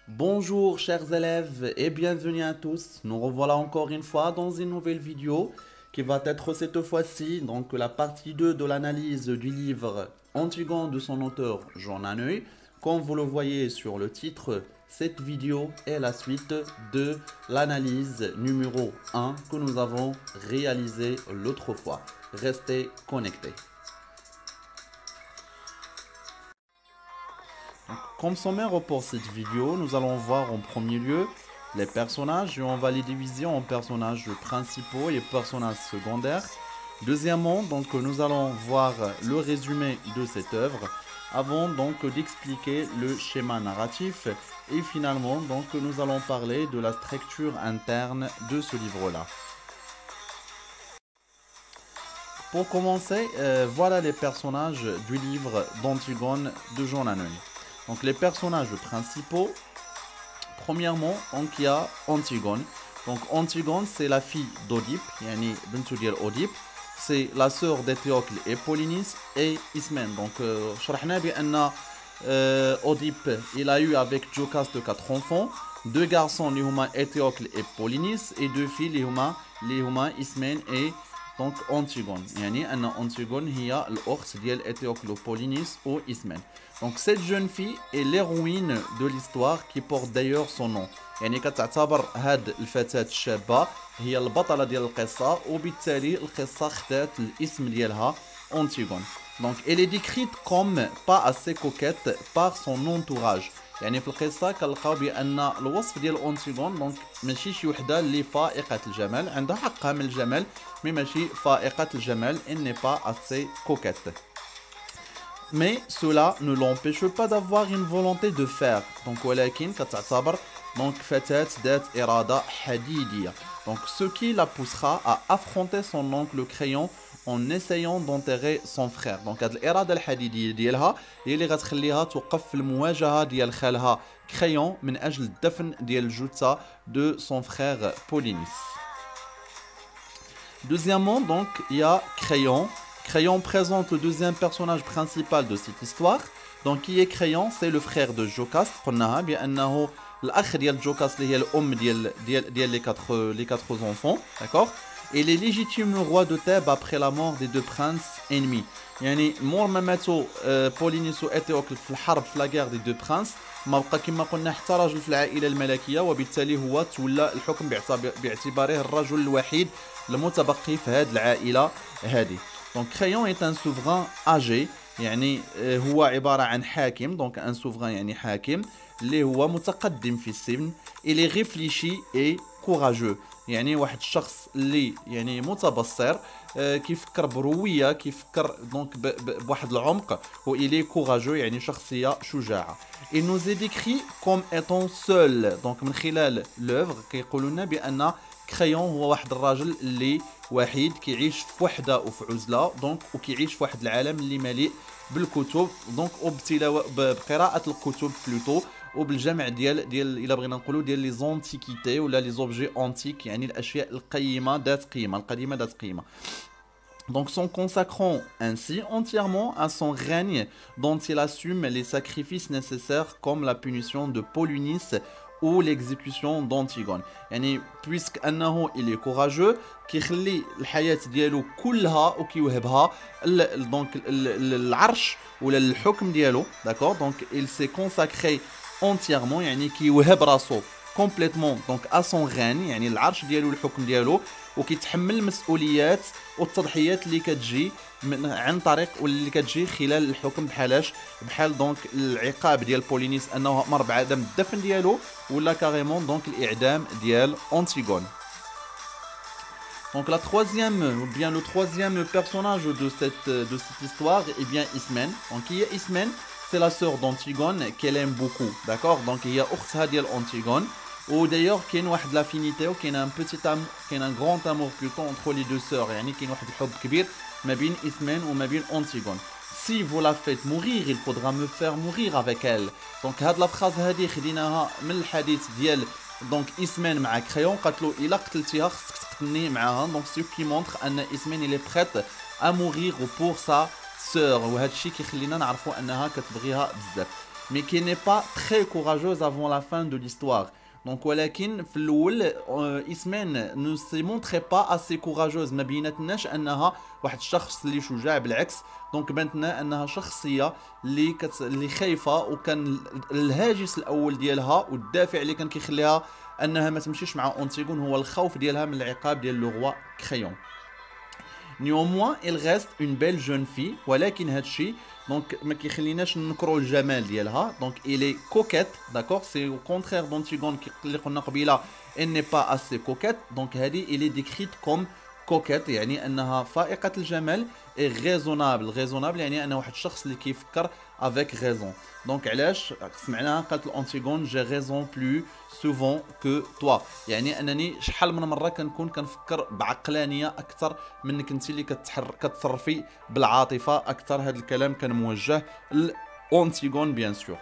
Bonjour chers élèves et bienvenue à tous. Nous revoilà encore une fois dans une nouvelle vidéo qui va être cette fois-ci donc la partie 2 de l'analyse du livre Antigone de son auteur Jean Anouilh. Comme vous le voyez sur le titre, cette vidéo est la suite de l'analyse numéro 1 que nous avons réalisée l'autre fois. Restez connectés. Comme sommaire pour cette vidéo, nous allons voir en premier lieu les personnages et on va les diviser en personnages principaux et personnages secondaires. Deuxièmement, donc nous allons voir le résumé de cette œuvre avant donc d'expliquer le schéma narratif et finalement donc nous allons parler de la structure interne de ce livre-là. Pour commencer, voilà les personnages du livre d'Antigone de Jean Anouilh. Donc les personnages principaux, premièrement, il y a Antigone. Donc Antigone, c'est la fille d'Oedipe, yani bintou dial Oedipe. C'est la sœur d'Éthéocle et Polynice et Ismène. Donc, شرحنا بأن Oedipe, il a eu avec Jocaste 4 enfants, 2 garçons, les huma Éthéocle et Polynice, et 2 filles, les huma Ismène et donc Antigone. Yani anna Antigone hiya l'okhs dial Éthéocle, Polynice ou Ismène. Donc cette jeune fille est l'héroïne de l'histoire qui porte d'ailleurs son nom. يعني كتعتبر هاد الفتاة الشابة هي البطلة ديال القصة وبالتالي القصة خدات الاسم ديالها Antigone. Donc elle est décrite comme pas assez coquette par son entourage. يعني في القصة كنلقاو بأن الوصف ديال Antigone دونك ماشي شي وحدة اللي فائقة الجمال، عندها حقها من الجمال مي ماشي فائقة الجمال، elle n'est pas assez coquette. Mais cela ne l'empêche pas d'avoir une volonté de faire. Donc, ولكن كتعتبر donc فتاة ذات إرادة حديدية. Donc, ce qui la poussera à affronter son oncle Créon en essayant d'enterrer son frère. Donc, هاد الإرادة الحديدية ديالها هي اللي غتخليها توقف في المواجهة ديال خالها Créon من أجل الدفن ديال الجثة de son frère Polynice. Deuxièmement, donc, il y a Créon. Créon présente le deuxième personnage principal de cette histoire. Donc qui est Créon? C'est le frère de Jocaste. قلناها بأنه الأخ ديال جوكاست اللي هي الأم ديال les quatre enfants, d'accord? Et les légitimes rois de Thèbes après la mort des deux princes ennemis. يعني مور ما ماتوا بولينيس وإيتيوكل في الحرب في لاغير دي دو برانس ما بقى كما قلنا حتى راجل في العائلة الملكية وبالتالي هو تولى الحكم باعتباره الرجل الوحيد المتبقي في هذه العائلة هذه. Donc Créon est un souverain âgé يعني هو عبارة عن حاكم donc un souverain يعني حاكم اللي هو متقدم في السن. il est réfléchi et courageux يعني واحد الشخص اللي يعني متبصر كيفكر بروية كيفكر دونك بواحد العمق و il est courageux يعني شخصية شجاعة. il nous est décrit comme étant seul donc من خلال l'œuvre كيقولوا لنا بأن كريون هو واحد الراجل اللي وحيد كيعيش في وحده وفي عزله دونك وكيعيش في واحد العالم اللي مليء بالكتب دونك بقراءه الكتب بلوتو وبالجمع ديال الا بغينا نقولوا ديال لي زونتيكيتي ولا لي زوبجي انتيك يعني الاشياء القيمه ذات قيمه القديمه ذات قيمه. Donc s'en consacrant ainsi entièrement à son règne dont il assume les sacrifices nécessaires comme la punition de Polynice ou l'exécution d'Antigone. يعني puisque انه il est courageux كيخلي الحياة ديالو كلها وكيوهبها دونك العرش ولا الحكم ديالو داكور. دونك il s'est consacré entièrement يعني كيوهب راسو complètement donc à son règne يعني العرش ديالو والحكم ديالو وكيتحمل المسؤوليات والتضحيات اللي كتجي عن طريق واللي كتجي خلال الحكم بحال دونك العقاب ديال بولينيس انه مر بعدم الدفن ديالو ولا كاريمون دونك الاعدام ديال Antigone. Donc la troisième ou bien le troisième personnage de cette histoire est bien Ismène. Donc il y a Ismène, c'est la sœur d'Antigone qu'elle aime beaucoup, d'accord? Donc il y a أختها ديال Antigone. Ou d'ailleurs كاين واحد l'affinité وكاين un petit amour كاين un grand amour plutôt entre les deux sœurs يعني كاين واحد الحب كبير ما بين إسمين وما بين Antigone. Si vous la faites mourir, il faudra me faire mourir avec elle. Donc هاد لا فراز هادي خديناها من الحديث ديال دونك إسمين مع كريون قالت له إلا قتلتيها خصك تقتلني معاها. Donc ce qui montre أن إسمين il est prête à mourir pour sa sœur وهذا الشيء كيخلينا نعرفوا أنها كتبغيها بزاف. mais qui n'est pas très courageuse avant la fin de l'histoire. Donc ولكن في الاول اسمان ne se montrait pas assez courageuse ما بيناتناش انها واحد الشخص اللي شجاع بالعكس. دونك بانت لنا انها شخصيه اللي خايفه وكان الهاجس الاول ديالها والدافع اللي كان كيخليها انها ما تمشيش مع اونتيغون هو الخوف ديالها من العقاب ديال لو روا كريون. Néanmoins, elle reste une belle jeune fille, ولكن هادشي donc ما كيخليناش نكرو الجمال ديالها. donc elle est coquette, d'accord, c'est au contraire d'Antigone اللي قلنا قبيله elle n'est pas assez coquette. donc هذه elle est décrite comme coquette يعني انها فائقة الجمال et raisonnable يعني انه واحد الشخص اللي كيفكر avec raison. donc علاش سمعناها قالت الانتيغون j'ai raison plus souvent que toi يعني انني شحال من مره كنكون كنفكر بعقلانيه اكثر منك انت اللي كتصرفي بالعاطفه اكثر. هذا الكلام كان موجه لانتيغون bien sûr.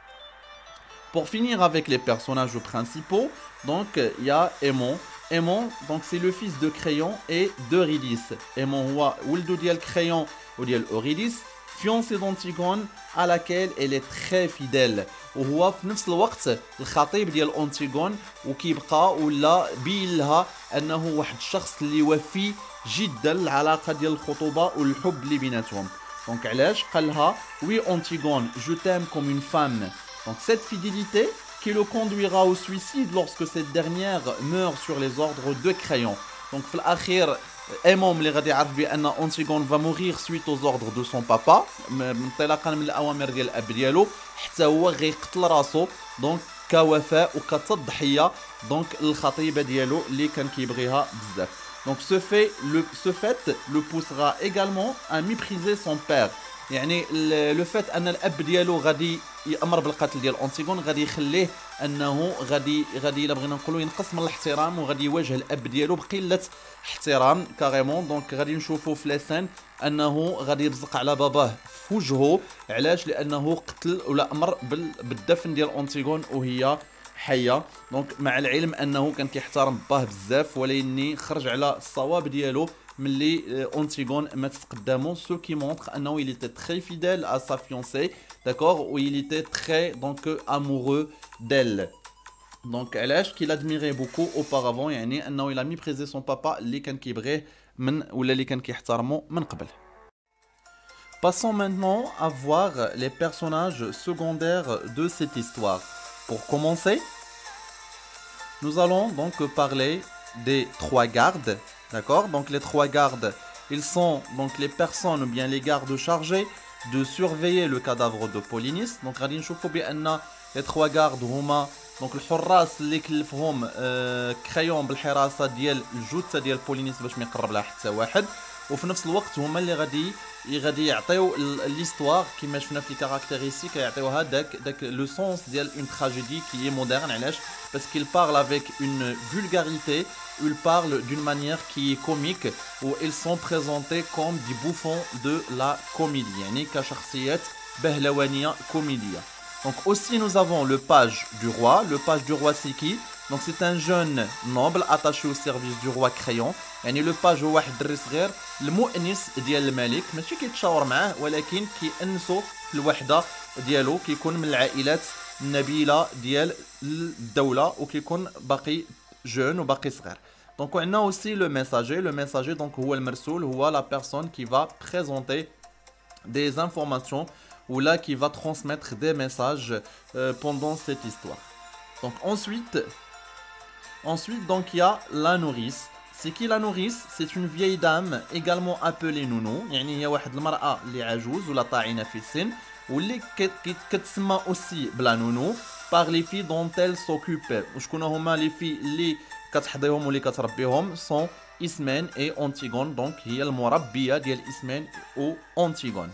Pour finir avec les personnages principaux, donc il y a Aimon. Aimon, donc c'est le fils de Créon et d'Eurydice. Aimon هو ولد ديال كريون وديال أوريديس fiancé d'Antigone à laquelle elle est très fidèle. وهو في نفس الوقت الخطيب ديال أنتيغون وكيبقى ولا بين لها انه واحد الشخص اللي وفي جدا العلاقه ديال الخطوبه والحب اللي بيناتهم. دونك علاش قال لها oui Antigone je t'aime comme une femme. donc cette fidélité qui le conduira au suicide lorsque cette dernière meurt sur les ordres de Créon. donc في الاخير Aimon اللي غادي يعرف بان أنتيغون va mourir suite aux ordres de son papa انطلاقا من الاوامر ديال الاب ديالو حتى هو غيقتل راسو دونك كوفاء وكتضحيه دونك الخطيبه ديالو اللي كان كيبغيها بزاف. donc ce fait le poussera également à mépriser son père. يعني لو فات ان الاب ديالو غادي يامر بالقتل ديال أنتيغون غادي يخليه انه غادي الا بغينا نقولوا ينقص من الاحترام وغادي يواجه الاب ديالو بقله احترام كاريمون. دونك غادي نشوفوا في لسان انه غادي يبزق على باباه في وجهه. علاش؟ لانه قتل ولا امر بالدفن ديال أنتيغون وهي حيه. دونك مع العلم انه كان كيحترم باه بزاف ولكن خرج على الصواب ديالو ملي أنتيغون مات قدامه. ce qui montre انه il était très fidèle à sa fiancée, d'accord, ou il était très donc amoureux d'elle. donc علاش qu'il admirait beaucoup auparavant يعني انه il a méprisé son papa اللي كان كيبغيه من ولا اللي كان كيحترمه من قبل. Passons maintenant à voir les personnages secondaires de cette histoire. Pour commencer, nous allons donc parler des trois gardes. D'accord, donc les trois gardes, ils sont donc les personnes ou bien les gardes chargés de surveiller le cadavre de Polynice. donc غادي نشوفوا بان les trois gardes هما donc الحراس اللي كلفهم كريون بالحراسه ديال الجثه ديال بولينيس باش ما يقرب لها حتى واحد. وفي نفس الوقت هما اللي غادي يعطيو ليستوار كيما شفنا في كاركتيرستيك يعطيوها داك لو سونس ديال اون تراجيدي كي مودرن. علاش؟ parce qu'il parle avec une vulgarité, il parle d'une manière qui est comique où ils sont présentés comme des bouffons de la comédie يعني كشخصيات بهلوانيه كوميديه. donc aussi nous avons le page du roi. le page du roi c'est qui? donc c'est un jeune noble attaché au service du roi Créon. يعني لو باج هو واحد الدري صغير المؤنس ديال الملك ماشي كيتشاور معاه ولكن كيأنسو في الوحده ديالو كيكون من العائلات النبيله ديال الدوله وكيكون باقي جون وباقي صغير. donc وعندنا aussi le messager donc هو المرسول هو la personne qui va présenter des informations ou là qui va transmettre des messages pendant cette histoire. donc ensuite donc il y a la nourrice. c'est qui la nourrice? c'est une vieille dame également appelée nounou. يعني هي واحد المرأة اللي عجوز ولا طاعنة في السن واللي كتسمى aussi بلا نونو par les filles dont elle s'occupe. وشكون هما les filles اللي كتحضيهم واللي كتربيهم؟ sont Ismène et Antigone. donc هي المربية ديال Ismène و Antigone.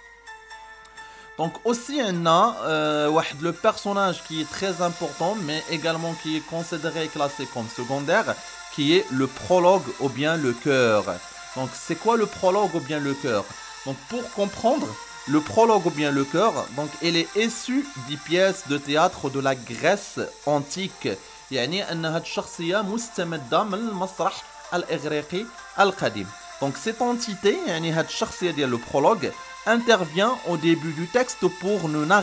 donc aussi on a le personnage qui est très important mais également qui est considéré et classé comme secondaire, qui est le prologue ou bien le chœur. donc c'est quoi le prologue ou bien le chœur? donc pour comprendre le prologue ou bien le chœur, donc elle est issue des pièces de théâtre de la Grèce antique. يعني أن هاد الشخصية مستمدة من المسرح الإغريقي القديم. donc cette entité يعني هاد الشخصية ديال le prologue intervient au début du texte pour nous narrer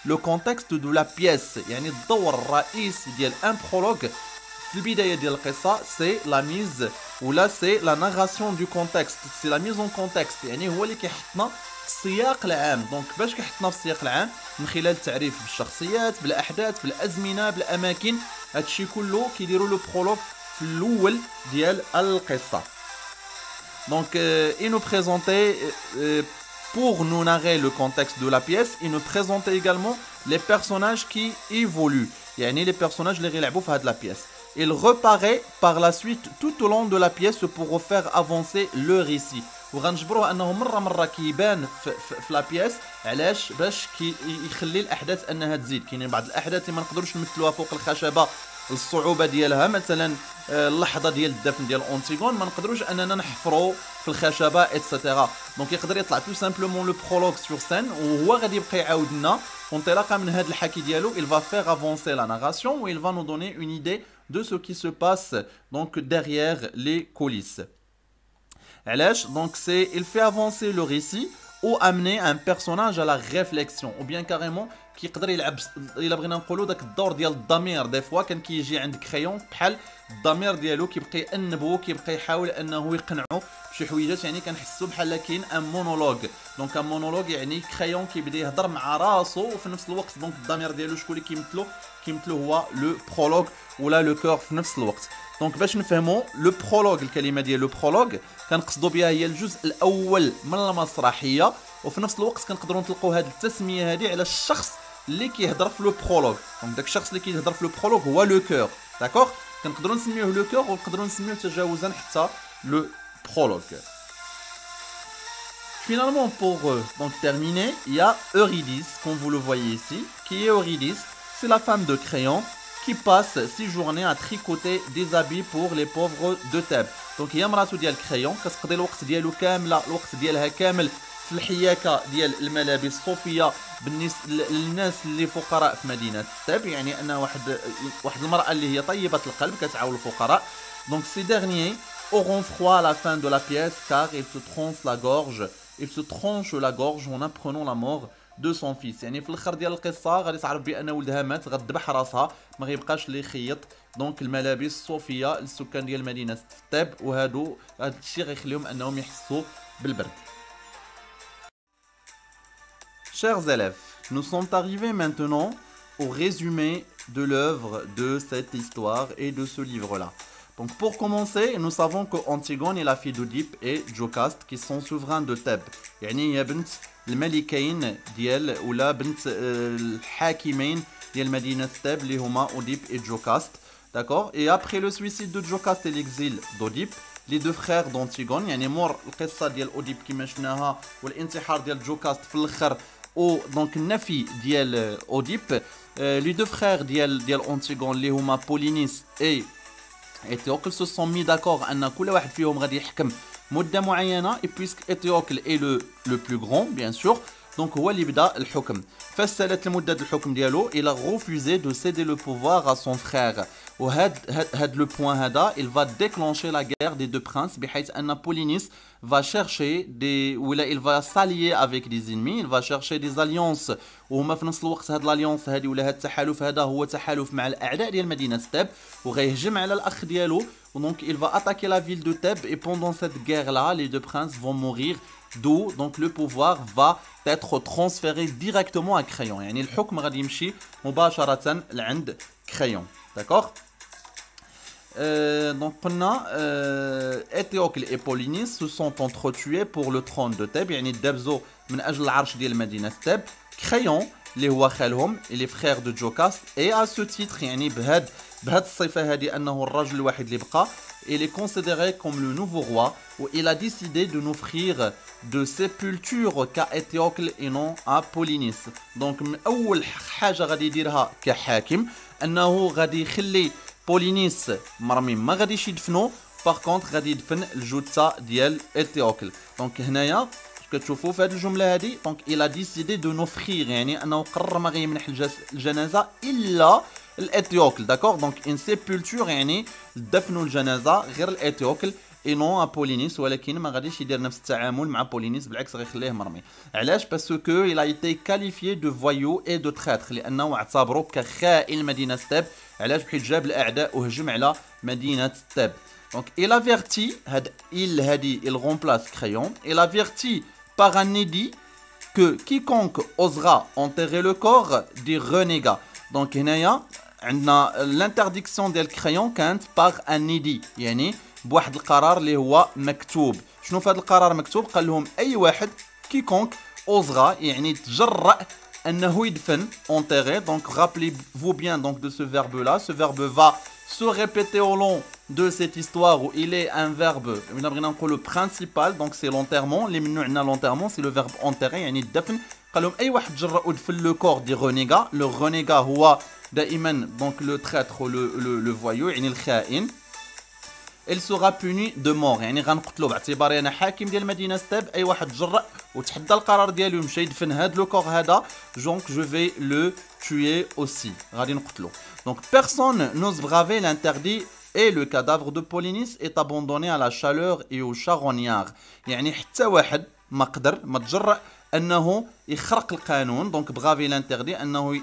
le contexte de la pièce. يعني الدور الرئيسي ديال un prologue في البداية ديال القصة c'est la mise ولا c'est la narration du contexte, c'est la mise en contexte. يعني هو اللي كيحطنا في السياق العام. دونك باش كيحطنا في السياق العام من خلال التعريف بالشخصيات بالاحداث بالازمنه بالاماكن. هادشي كله كيديروا لو برولوج في الاول ديال القصه. Donc, il nous présentait, pour nous narrer le contexte de la pièce, il nous présentait également les personnages qui évoluent. يعني les personnages اللي غيلعبوا في هاد la pièce. Il reparaît par la suite tout au long de la pièce pour faire avancer le récit. وغنجبروه انه مره كيبان في لا بياس. علاش؟ باش يخلي الاحداث انها تزيد. كاينين بعض الاحداث اللي ما نقدروش نمثلوها فوق الخشبه الصعوبه ديالها، مثلا اللحظه ديال الدفن ديال اونتيغون ما نقدروش اننا نحفروا في الخشبه ايتترا. دونك يقدر يطلع تو سامبلومون لو برولوج سور سين وهو غادي يبقى يعاود لنا انطلاقا من هذا الحكي ديالو. il va faire avancer la narration ou il va nous donner une idée de ce qui se passe donc derrière les coulisses. علاش؟ donc c'est il fait avancer le récit ou amener un personnage à la réflexion ou bien carrément كيقدر يلعب الا بغينا نقولوا داك الدور ديال الضمير. دي فوا كان كيجي عند كريون بحال الضمير ديالو كيبقى يأنبو كيبقى يحاول انه يقنعو بشي حويجات. يعني كنحسوا بحال كاين ان مونولوج. دونك ان مونولوج يعني كريون كيبدا يهضر مع راسو وفي نفس الوقت دونك الضمير ديالو شكون اللي كيمثلو هو لو برولوج ولا لو كور في نفس الوقت. دونك باش نفهموا لو برولوج الكلمه ديال لو برولوج كنقصدوا بها هي الجزء الاول من المسرحيه، وفي نفس الوقت كنقدروا نطلقوا هذه التسميه هذه على الشخص اللي كيهضر في لو برولوج. دونك داك الشخص اللي كيهضر في لو برولوج هو لو كور. داكوغ؟ كنقدروا نسميوه لو كور ونقدروا نسميوه تجاوزا حتى لو برولوج. Finalement, pour donc terminer, il y a Eurydice, comme vous le voyez ici. Qui est Eurydice? C'est la femme de Créon qui passe 6 journées à tricoter des habits pour les pauvres de Thèbes. Donc هي مراتو ديال كريون كتقضي الوقت ديالو كامله الوقت ديالها كامل في الحياكه ديال الملابس الصوفيه بالنسبه للناس اللي فقراء في مدينه ثèbes. يعني انها واحد المراه اللي هي طيبه القلب كتعاون الفقراء. Donc ces derniers auront froid à la fin de la pièce car ils se tranchent la gorge en apprenant la mort de son fils. يعني في الاخر ديال القصه غادي تعرف بان ولدها مات غتذبح راسها ما غيبقاش اللي يخيط دونك الملابس الصوفيه للسكان ديال مدينه ثèbes وهادو هذا الشيء غيخليهم انهم يحسوا بالبرد. Chers élèves, nous sommes arrivés maintenant au résumé de l'œuvre de cette histoire et de ce livre-là. Donc pour commencer, nous savons que Antigone est la fille d'Oedipe et Jocaste qui sont souverains de Thèbes. يعني هي بنت الملكين ديال ولا بنت الحاكمين ديال مدينة ثèbes اللي هما Oedipe et Jocaste. D'accord? Et après le suicide de Jocaste et l'exil d'Oedipe, les deux frères d'Antigone يعني مور القصة ديال Oedipe كما شفناها والانتحار ديال Jocaste في الاخر او دونك النفي ديال Oedipe, les deux frères ديال Antigone اللي هما Polynice et Éthéocle se sont mis d'accord ان كل واحد فيهم غادي يحكم مده معينه. et puisque Éthéocle est le plus grand bien sûr donc هو اللي بدا الحكم. فسالت المده الحكم ديالو il a refusé de céder le pouvoir à son frère. وهاد le point هذا il va déclencher la guerre des deux princes بحيث ان Polynice va chercher des ولا il va s'allier avec des ennemis, il va chercher des alliances وهما في نفس الوقت هاد l'alliance هادي ولا هاد التحالف هذا هو تحالف مع الاعداء ديال مدينه ثèbes وغيهجم على الاخ ديالو. donc il va attaquer la ville de Thèbes et pendant cette guerre là les deux princes vont mourir d'où donc le pouvoir va être transféré directement à Créon. يعني الحكم غادي يمشي مباشره لعند كريون. d'accord? Donc قلنا Éthéocle et Polynice se sont entretués pour le trône de Thèbes يعني دابزو من اجل العرش ديال مدينه ثèbes. كريون اللي هو خالهم اللي فرير دو جوكاست et à ce titre يعني بهاد الصفه هذه انه الرجل الوحيد اللي بقى il est considéré comme le nouveau roi où il a décidé de n'offrir de sépulture qu'à Éthéocle et non à Polynice. donc من اول حاجه غادي يديرها كحاكم انه غادي يخلي بولينيس مرمي ما غاديش يدفنو باغ كونطخ غادي يدفن الجثه ديال Éthéocle. دونك هنايا كتشوفوا في هذه الجمله هذه دونك il a décidé de n'offrir يعني انه قرر ما غيمنح الجنازه الا الاتيوكل. داكوغ؟ دونك ان سيبولتور يعني دفنوا الجنازه غير الاتيوكل اي نون ا بولينيس ولكن ما غاديش يدير نفس التعامل مع بولينيس بالعكس غيخليه مرمي علاش باسكو il a été qualifié de voyou et de traître لانه اعتبره كخائن مدينه تاب علاش بحيث جاب الاعداء وهجم على مدينه تاب دونك il avertit هاد il remplace Crayon il avertit par un édit que quiconque osera enterrer le corps des renégats donc هنايا عندنا l'interdiction ديال Crayon كانت par un édit يعني بواحد القرار اللي هو مكتوب شنو في هذا القرار مكتوب قال لهم اي واحد كيكونك اوزغا يعني تجرأ انه يدفن enterrer donc rappelez-vous bien donc de ce verbe là ce verbe va se répéter au long de cette histoire où il est un verbe بغينا نقولوا principal donc c'est l'enterrement اللي منو عندنا l'enterrement c'est le verbe enterrer يعني الدفن قال لهم اي واحد تجرأ ودفن لو كور دي رونيغا لو رونيغا هو دائما donc le traître le voyou يعني الخائن il sera puni de mort يعني غنقتلو باعتباري انا حاكم ديال مدينه ستاب اي واحد تجرأ وتحدى القرار ديالو يمشي يدفن هاد لو كور هذا دونك جو في لو tuer aussi غادي نقتلو donc personne n'ose braver l'interdit et le cadavre de Polynice est abandonné à la chaleur et au charognard يعني حتى واحد ما قدر ما تجرأ انه يخرق القانون دونك بغافي لانتردي انه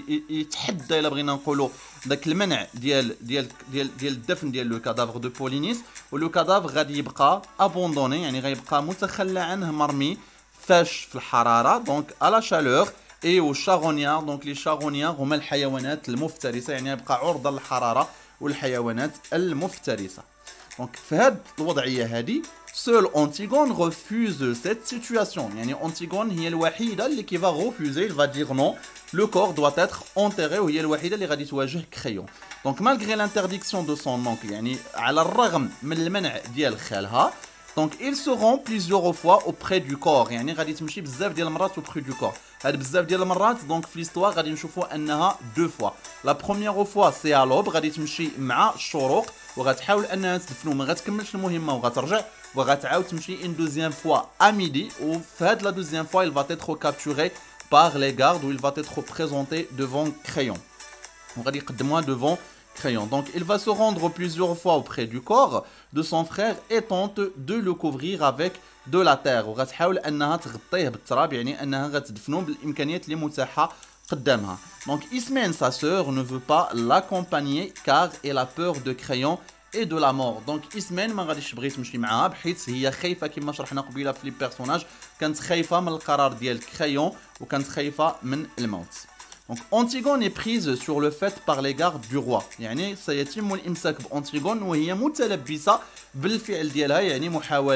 يتحدى الا بغينا نقولوا داك المنع ديال الدفن ديال لو كادافر دو بولينيس ولو كادافر غادي يبقى ابوندوني يعني غيبقى متخلى عنه مرمي فاش في الحراره دونك على شالور اي او شارونيار دونك لي شارونيار هما الحيوانات المفترسه يعني يبقى عرضه للحراره والحيوانات المفترسه دونك في هذه الوضعيه هذه seul Antigone refuse cette situation. Yani Antigone هي الوحيدة اللي qui va refuser, il va dire non, le corps doit être enterré وهي الوحيدة اللي غادي تواجه Crayon. Donc malgré l'interdiction de son oncle, يعني على الرغم من المنع ديال خالها, donc ils se rend plusieurs fois auprès du corps. يعني غادي تمشي بزاف ديال المرات auprès du corps. هاد بزاف ديال المرات donc في l'histoire غادي نشوفوا انها deux fois. La première fois c'est à l'aube غادي تمشي مع الشروق وغتحاول انها تدفنو ما غتكملش المهمة وغترجع وغتعاود تمشي une deuxième fois à midi وفي هاد la deuxième fois il va être capturé par les gardes où il va être présenté devant Crayon. وغادي يقدموها devant Crayon. Donc il va se rendre plusieurs fois auprès du corps de son frère et tente de le couvrir avec de la terre وغتحاول انها تغطيه بالتراب يعني انها غتدفنو بالامكانيات اللي متاحه قدامها. Donc Ismène sa sœur ne veut pas l'accompagner car elle a peur de Crayon et de la mort. Donc Ismène ما غاديش تبغي تمشي معاها بحيث هي خايفه كما شرحنا قبيله في لي بيرسوناج كانت خايفه من القرار ديال Crayon وكانت خايفه من الموت. Donc Antigone est prise sur le fait par les gardes du roi. يعني سيتم الامساك بأنتيغون وهي متلبسه بالفعل ديالها يعني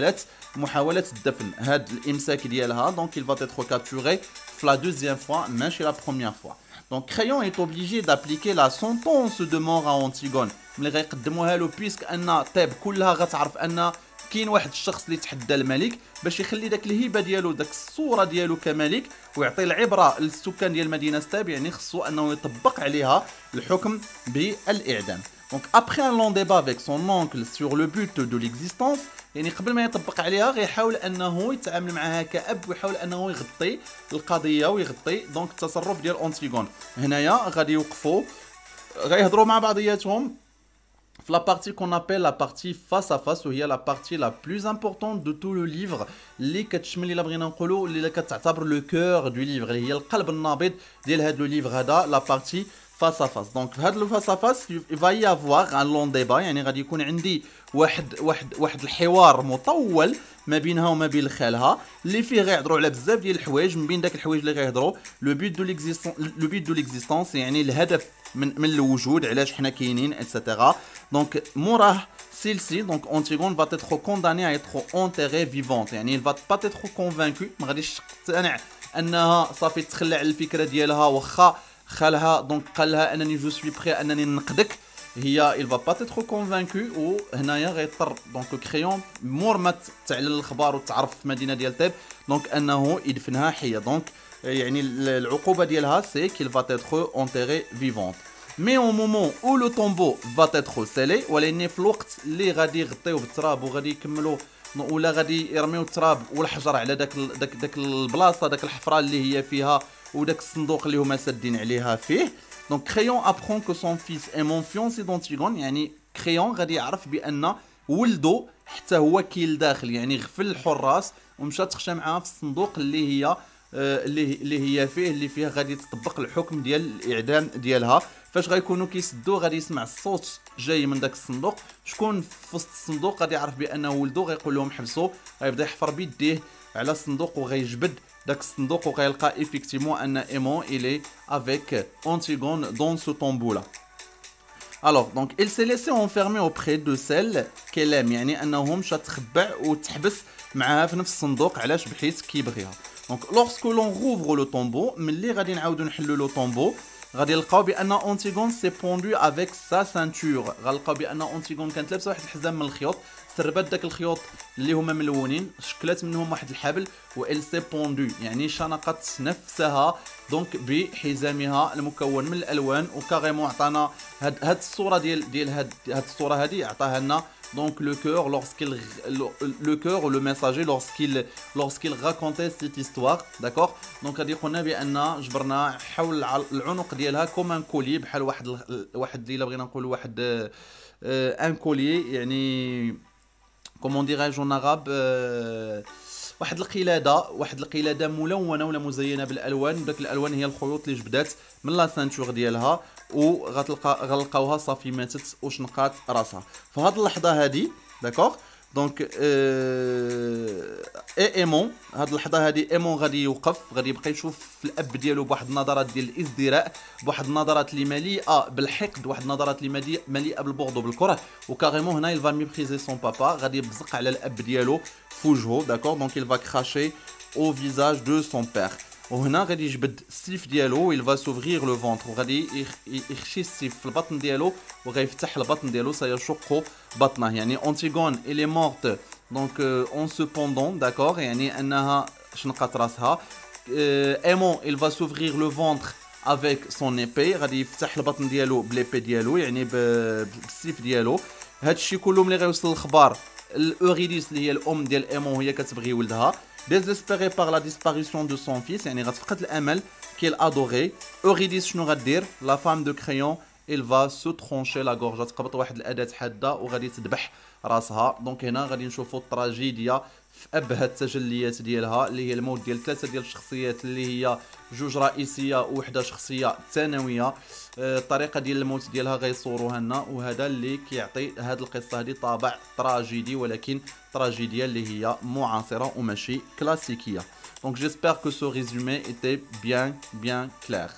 محاولة الدفن. هاد الامساك ديالها donc il va être capturé la deuxième fois ماشي la première fois. Donc Crayon est obligé d'appliquer la sentence de mort à Antigone. ملي غيقدموها له بيسك ان تاب كلها غتعرف ان كاين واحد الشخص اللي تحدى الملك باش يخلي داك الهبه ديالو داك الصوره ديالو كملك ويعطي العبره للسكان ديال مدينه ستاب يعني خصو انه يطبق عليها الحكم بالاعدام. Donc après un long débat avec son oncle sur le but de l'existence يعني قبل ما يطبق عليها غيحاول انه يتعامل معها كأب ويحاول انه يغطي القضيه ويغطي دونك التصرف ديال أنتيغون. هنايا غادي يوقفوا غيهضروا مع بعضياتهم في la partie qu'on appelle la partie face à face وهي la partie la plus importante de tout le livre اللي كتشمل الا بغينا نقولوا اللي كتعتبر لو كور دو ليفر اللي هي القلب النابض ديال هذا لو ليفر هذا la partie face à face. Donc في هذا لو face à face il va y avoir un long débat يعني غادي يكون عندي واحد الحوار مطول ما بينها وما بين خالها اللي فيه غيهضروا على بزاف ديال الحوايج من بين داك الحوايج اللي غيهضروا لو بيت دو ليكزيستونس يعني الهدف من الوجود علاش حنا كاينين etc. Donc موراه celle-ci donc Antigone va être condamnée à être enterrée vivante يعني il va pas être convaincu ما غاديش تقتنع انها صافي تخلى على الفكره ديالها واخا خالها دونك قال لها انني جو سوي بري انني نقدك هي il va pas être convaincu وهنايا غيضطر دونك كريون مور ما تعلن الخبار وتعرف في المدينه ديال تيب دونك انه يدفنها حيه دونك يعني العقوبه ديالها سي qu'il va être enterré vivante. Mais au moment où le tombeau va être scellé ولكن في الوقت اللي غادي يغطيوه بالتراب وغادي يكملوا ولا غادي يرميو التراب والحجر على داك البلاصه داك الحفره اللي هي فيها وداك الصندوق اللي هما سادين عليها فيه. Donc Crayon apprend que son fils est mon fiancé d'Antigone يعني كريون غادي يعرف بان ولدو حتى هو كاين لداخل، يعني غفل الحراس ومشى تخشى معاها في الصندوق اللي هي اللي هي فيه اللي فيه غادي تطبق الحكم ديال الاعدام ديالها. فاش غيكونوا كيسدو غادي يسمع الصوت جاي من داك الصندوق، شكون في وسط الصندوق غادي يعرف بانه ولدو، غيقول لهم حبسوا، غيبدا يحفر بيديه على الصندوق وغيجبد داك الصندوق وغيلقى ايفيكتيمون ان ايمون الي افيك انتيغون دون سو طومبو لا. Alors, donc, il s'est laissé enfermer auprès de celle qu'elle aime. يعني أنه مشى تخبع وتحبس معها في نفس الصندوق، علاش؟ بحيث كيبغيها. Donc, lorsque l'on rouvre le tombeau, ملي غادي نعاودو نحلو لو طومبو، غادي نلقاو بأن أنتيغون s'est pendu avec sa ceinture. غنلقاو بأن أنتيغون كانت لابسة واحد الحزام من الخيوط، سربات داك الخيوط اللي هما ملونين، شكلات منهم واحد الحبل، و elle s'est pendue يعني شنقت نفسها دونك بحزامها المكون من الالوان. وكاريمون عطانا هاد الصوره ديال هاد الصوره هادي عطاها لنا دونك لو كور لو كور لو ميساجي lorsqu'il racontait cette histoire. داكوغ، دونك غادي قلنا بان جبرنا حول العنق ديالها كوم ان كولي، بحال واحد اللي بغينا نقولوا واحد ان كولي، يعني كومون ديراج اون عرب، واحد القلاده ملونه ولا مزينه بالالوان. داك الالوان هي الخيوط اللي جبدات من لا سانتور ديالها، غنلقاوها صافي ماتت وشنقات راسها في هاد اللحظه هادي. داكوغ، دونك ايمون هاد اللحظه هادي ايمون غادي يوقف، غادي يبقى يشوف في الاب ديالو بواحد النظرات ديال الازدراء، بواحد النظرات اللي مليئه بالحقد، واحد النظرات اللي مليئه بالبغض وبالكره. وكاريمون هنا يلفا ميبريزي سون بابا، غادي يبزق على الاب ديالو في وجهه. داكور، دونك يلفا كراشي او فيزاج دو سون بير. وهنا غادي يجبد السيف ديالو، il va s'ouvrir le ventre، وغادي يخشي السيف في البطن ديالو وغيفتح البطن ديالو، سيشق بطنه. يعني أنتيغون il est morte donc en se pendant، d'accord، يعني انها شنقات راسها. ايمون il va s'ouvrir le ventre avec son épée، غادي يفتح البطن ديالو بليبي ديالو، يعني بالسيف ديالو. هادشي كله ملي غيوصل الخبار الاوريديس اللي هي الام ديال ايمون، وهي كتبغي ولدها، désespéré par la disparition de son fils، يعني غتفقد الامل qu'elle adorait. اوريديس شنو غدير؟ لا فام دو كريون il va se trancher la gorge، تقبط واحد الاداه حاده وغادي تذبح راسها. دونك هنا غادي نشوفوا التراجيديا في ابهى التجليات ديالها، اللي هي الموت ديال ثلاثه ديال الشخصيات اللي هي جوج رئيسيه ووحده شخصيه ثانويه. الطريقه ديال الموت ديالها غيصوروها لنا، وهذا اللي كيعطي هذه القصه هذه طابع تراجيدي، ولكن تراجيديا اللي هي معاصره وماشي كلاسيكيه. Donc j'espère que ce résumé était bien clair.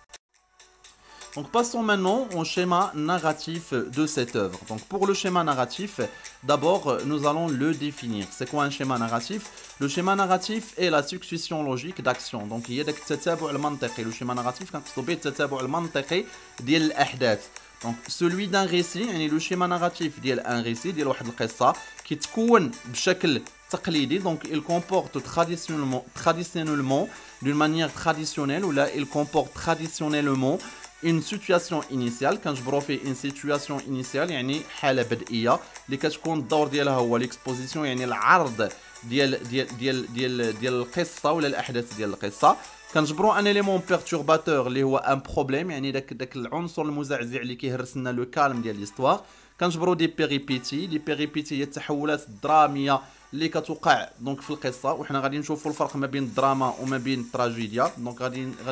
Donc passons maintenant au schéma narratif de cette œuvre. Donc pour le schéma narratif, d'abord nous allons le définir. C'est quoi un schéma narratif? Le schéma narratif est la succession logique d'actions. Donc il y a داك التتابع المنطقي. Le schéma narratif كنقصدو به التتابع المنطقي ديال الأحداث. Donc celui d'un récit، يعني le schéma narratif ديال un récit ديال واحد القصة كيتكون بشكل تقليدي. Donc il comporte traditionnellement d'une manière traditionnelle، ou là il comporte traditionnellement une situation initiale. كنجبرو فيه une situation initiale يعني حالة بدئية اللي كتكون الدور ديالها هو ليكسبوزيسيون، يعني العرض ديال القصة ولا الأحداث ديال القصة. كنجبرو ان اليمون بيرتورباتور اللي هو ان بروبليم، يعني داك العنصر المزعزع اللي كيهرس لنا لو كالم ديال ليستوار. كنجبرو دي بيريبيتي، لي بيريبيتي هي التحولات الدراميه اللي كتوقع دونك في القصه، وحنا غادي نشوفوا الفرق ما بين الدراما وما بين التراجيديا. دونك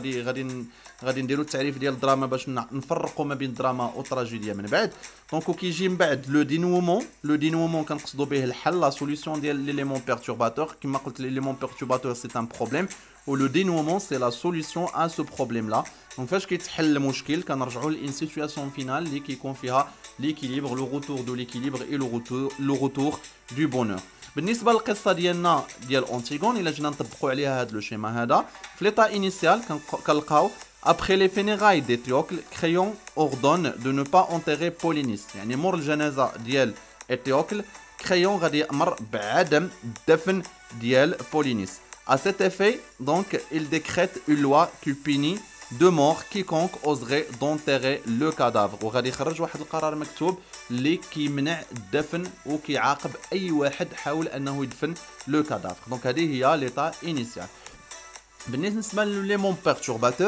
غادي نديروا التعريف ديال الدراما باش نفرقوا ما بين الدراما والتراجيديا من بعد. دونك وكيجي من بعد لو دينومون كنقصدوا به الحل، لا سوليسيون ديال ليليمون بيرتورباتور. كما قلت ليليمون بيرتورباتور سي ان بروبليم، و لو دينومون سي لا سوليسيون ا سو بروبليم لا. دونك فاش كيتحل المشكل كنرجعوا لين سيتوياسيون فينال اللي كيكون فيها ليكيليبر، لو روتور دو ليكيليبر اي لو روتور دو بونور. بالنسبه للقصه ديالنا ديال أنتيغون، الا جينا نطبقوا عليها هذا لو شيما هذا في ليطا انيسيال كنلقاو après les funérailles d'Étiocle, Créon ordonne de ne pas enterrer Polynice. يعني مور الجنازه ديال إتيوكل كريون غادي يأمر بعدم الدفن ديال بولينيس. À cet effet, donc, il décrète une loi qui punit de mort quiconque oserait d'enterrer le cadavre. وغادي يخرج واحد القرار مكتوب اللي كيمنع الدفن وكيعاقب اي واحد حاول انه يدفن لو كادافر. دونك هذه هي ليطا انيسيال. بالنسبه لليمون بيرتورباتور،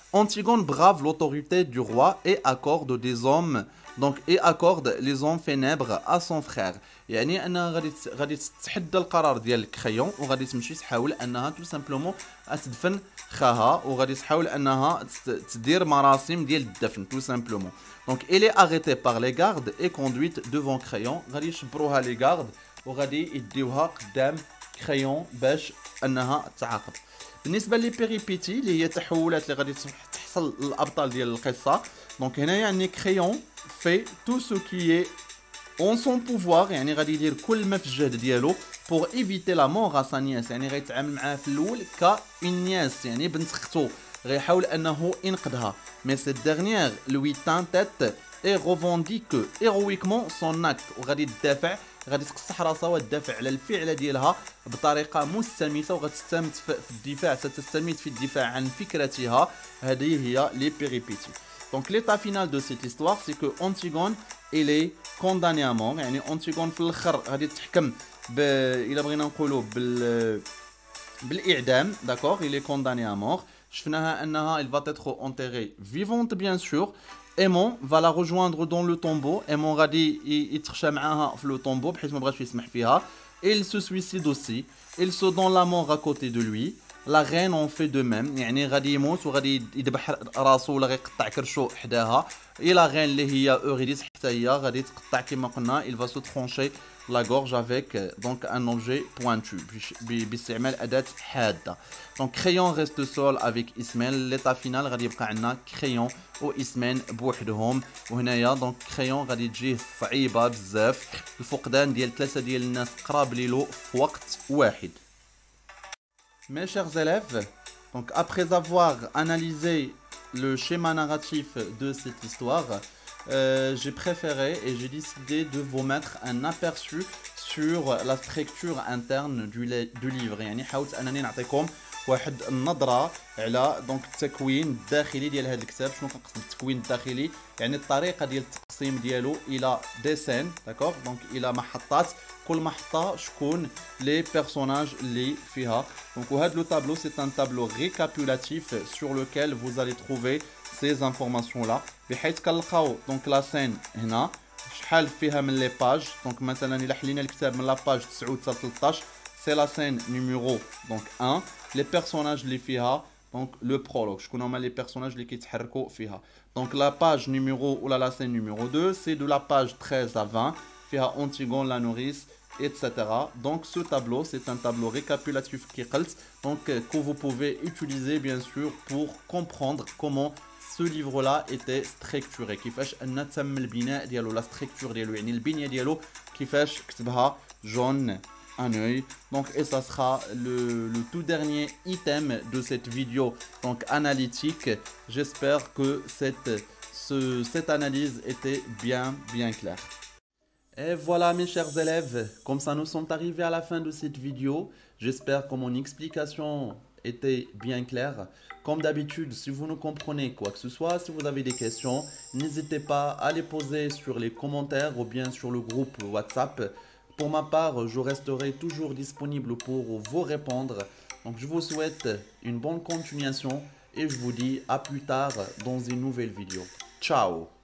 Antigone brave l'autorité du roi et accorde des hommes accorde les hommes funèbres à son frère. يعني انها غادي تتحدى القرار ديال كريون وغادي تمشي تحاول انها تو سامبلومون تدفن خاها وغادي تحاول انها تدير مراسم ديال الدفن تو سامبلومون. دونك elle est arrêtée par les gardes et conduite devant Crayon. غادي يشبروها لي غارد وغادي يديوها قدام كريون باش انها تعاقب. بالنسبه لي بيريبيتي اللي هي التحولات اللي غادي تحصل للابطال ديال القصه. دونك هنا يعني كريون fait tout ce qui est en son pouvoir يعني غادي يدير كل ما في الجهد ديالو pour éviter la mort à sa nièce. يعني غيتعامل معاها في الاول كإنياس يعني بنت اختو غيحاول انه ينقذها. mais cette dernière lui tente et revendique héroïquement son acte وغادي تدافع غادي تقصح راسها وتدافع على الفعل ديالها بطريقه مستميته وغتستمت في الدفاع ستستميت في الدفاع عن فكرتها. هذه هي لي بيريبيتي. Donc l'état final de cette histoire c'est que Antigone elle est condamnée à mort. يعني Antigone في الاخر غادي تحكم الى بغينا نقولوا بالاعدام. d'accord il est condamné à mort. شفناها انها il va être enterrée vivante bien sûr. Aimon va la rejoindre dans le tombeau. Aimon غادي يتخشى معاها في le tombeau بحيث ما بغاش يسمح فيها. Il se suicide aussi. Il se donne la mort à côté de lui. La reine en fait de même. يعني غادي يموت وغادي يذبح راسو ولا غيقطع كرشو حداها. Et la reine اللي هي Eurydice حتى هي غادي تقطع كما قلنا. Il va se trancher la gorge avec donc un objet pointu باستعمال أداة حادة. Donc Crayon reste seul avec Ismène. L'état final غادي يبقى عندنا Crayon و إسمين بوحدهم. وهنايا دونك كريون غادي تجيه صعيبة بزاف الفقدان ديال 3 ديال الناس قراب ليلو في وقت واحد. Mes chers élèves, donc après avoir analysé le schéma narratif de cette histoire, j'ai préféré et j'ai décidé de vous mettre un aperçu sur la structure interne du livre. يعني حاولت أنني نعطيكم واحد النظره على دونك التكوين الداخلي ديال هذا الكتاب. شنو كنقصد بالتكوين الداخلي؟ يعني الطريقه ديال التقسيم ديالو الى ديسين. داكوغ دونك الى محطات كل محطه شكون لي بيرسوناج اللي فيها. دونك وهذا لو تابلو سي ان تابلو ريكابيولاتيف sur lequel vous allez trouver ces informations là بحيث كنلقاو دونك لا سين هنا شحال فيها من لي باج. دونك مثلا الا حلينا الكتاب من لا باج 9 حتى 13 c'est la scène numéro donc 1. les personnages اللي فيها donc le prologue شكون هما les personnages اللي كيتحركوا فيها. donc la page numéro ou la scène numéro 2 c'est de la page 13 à 20 فيها Antigone la nourrice etc. donc ce tableau c'est un tableau récapitulatif qui قلت donc que vous pouvez utiliser bien sûr pour comprendre comment ce livre là était structuré كيفاش ان تم البناء ديالو la structure ديالو يعني البنيه ديالو كيفاش كتبها جون un œil. Donc et ça sera le tout dernier item de cette vidéo donc analytique. J'espère que cette analyse était bien claire. Et voilà mes chers élèves, comme ça nous sommes arrivés à la fin de cette vidéo. J'espère que mon explication était bien claire. Comme d'habitude, si vous ne comprenez quoi que ce soit, si vous avez des questions, n'hésitez pas à les poser sur les commentaires ou bien sur le groupe WhatsApp. Pour ma part, je resterai toujours disponible pour vous répondre. Donc je vous souhaite une bonne continuation et je vous dis à plus tard dans une nouvelle vidéo. Ciao!